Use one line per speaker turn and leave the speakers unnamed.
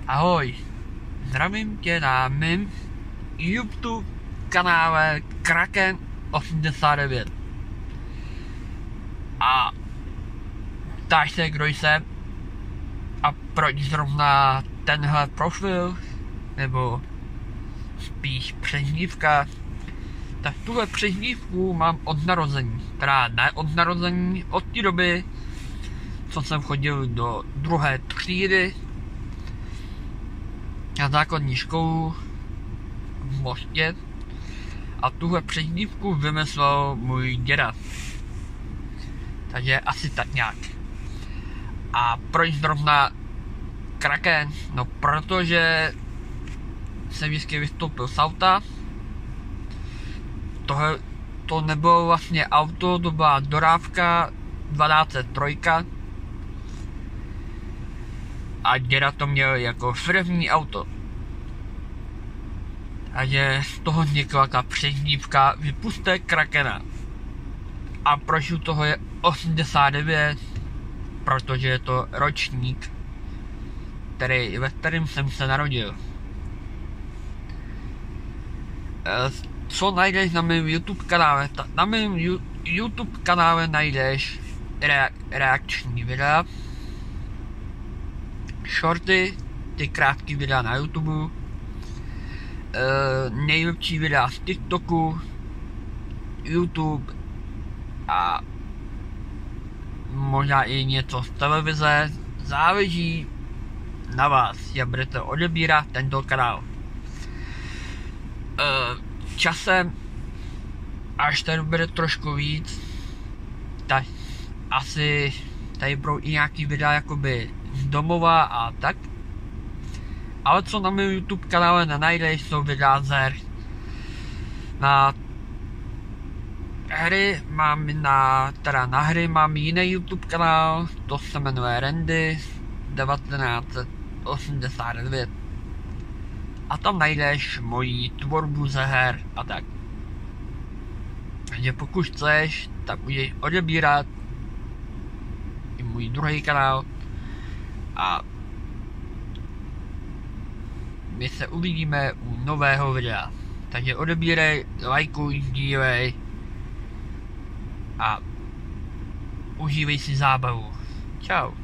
Ahoj, zdravím tě na mém YouTube kanále Kraken 89. A ptáš se, kdo jsem a proč zrovna tenhle profil, nebo spíš přezdívka. Tak tuhle přezdívku mám od narození, teda ne od narození, od té doby, co jsem chodil do 2. třídy na základní školu v Mostě a tuhle přezdívku vymyslel můj děda. Takže asi tak nějak. A proč zrovna Kraken? No protože jsem vždycky vystoupil z auta. To nebylo vlastně auto, to byla dorávka 1203. A děda to měl jako firemní auto. Takže z toho vznikla ta přezdívka Vypuste Krakena. A proč u toho je 89? Protože je to ročník, ve kterém jsem se narodil. Co najdeš na mém YouTube kanále? Na mém YouTube kanále najdeš reakční videa, shorty, ty krátké videa na YouTube, nejlepší videa z TikToku, YouTube a možná i něco z televize. Záleží na vás, jak budete odebírat tento kanál. Časem, až ten bude trošku víc, tak asi tady budou i nějaký videa jakoby z domova a tak. Ale co na mém YouTube kanále nenajdeš, jsou videa z her. Na hry mám jiný YouTube kanál, to se jmenuje Randy 1989. A tam najdeš moji tvorbu ze her a tak. Takže pokud chceš, tak můžeš odebírat i můj druhý kanál a my se uvidíme u nového videa. Takže odebírej, lajkuj, sdílej a užívej si zábavu. Čau.